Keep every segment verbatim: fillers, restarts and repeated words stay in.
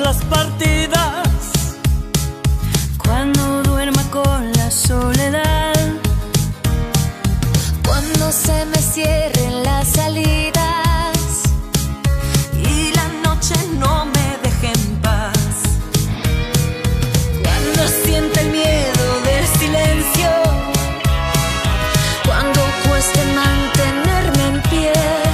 las partidas. Cuando duerma con la soledad, cuando se me cierren las salidas y la noche no me deje en paz. Cuando sienta el miedo del silencio, cuando cueste mantenerme en pie,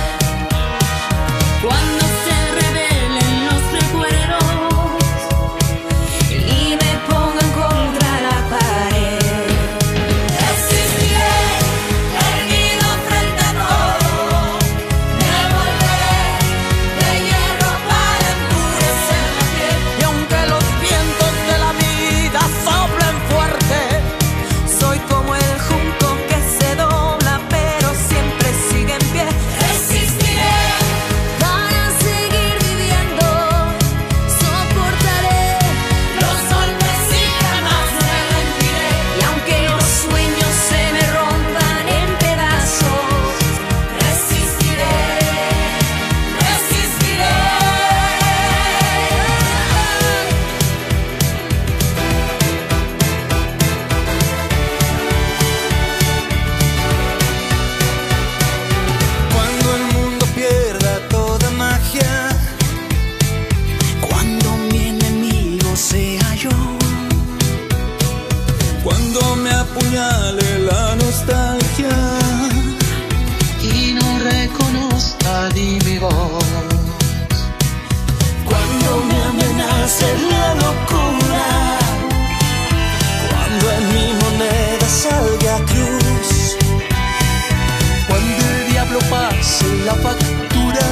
Cuando se revelen los recuerdos y me pongan contra la pared, resistiré, erguido frente a todo. Me volveré de hierro para endurecer la piel. Y aunque los vientos de la vida soplen fuerte, Soy como el junco que se dobla pero siempre sigue en pie. resistiré para seguir viviendo, soportaré Los golpes y jamás me rendiré. y aunque los sueños se me rompan en pedazos, Resistiré, resistiré. Cuando el mundo pierda toda magia, cuando mi enemigo sea yo, cuando me apuñale la nostalgia y no reconozca ni mi voz, cuando me amenace la locura, cuando en mi moneda salga cruz, cuando el diablo pase la factura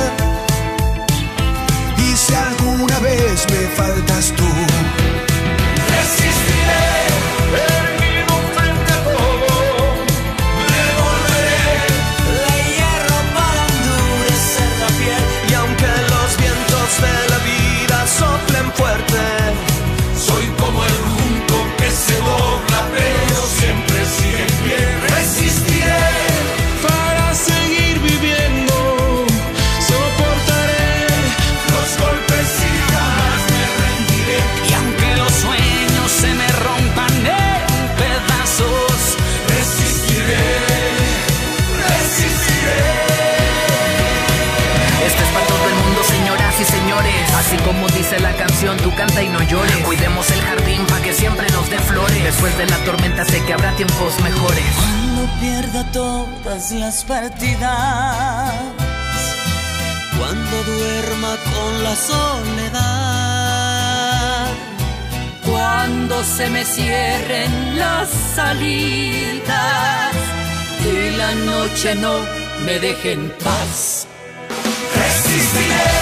y si alguna vez me faltas tú, resistiré, erguido frente a todo, me volveré de hierro para endurecer la piel. y aunque los vientos de la vida soplen fuerte, soy como el junco que se dobla pero siempre sigue en pie. Resistiré para seguir viviendo, soportaré los golpes y jamás me rendiré. Y aunque los sueños se me rompan en pedazos, Resistiré, resistiré. Este es para todo el mundo, señoras y señores. Así como dice la canción, tú canta y no llores. Cuidemos el jardín pa' que siempre nos dé flores. Después de la tormenta sé que habrá tiempos mejores. cuando pierda todas las partidas, cuando duerma con la soledad, Cuando se me cierren las salidas y la noche no me deje en paz. Resistiré.